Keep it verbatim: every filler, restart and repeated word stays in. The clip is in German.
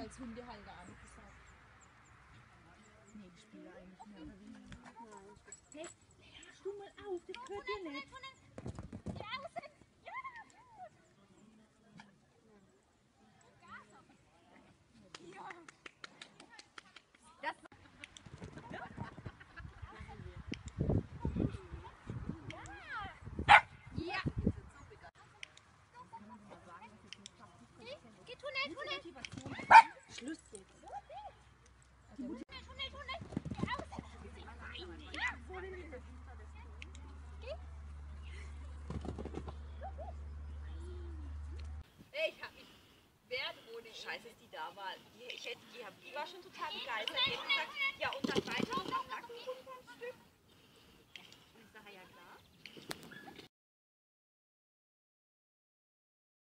als Hundehalter angesagt. Nee, die spielen eigentlich mehr oder weniger. Hey, hörst du mal auf, das hört ihr nicht. Schluss jetzt. Ich hab mich wert ohne Scheiße, ist die da war. Die, ich, hätte, die, hab, die war schon total begeistert. Die hat gesagt, ja und dann weiter und dann Nacken vom Stück.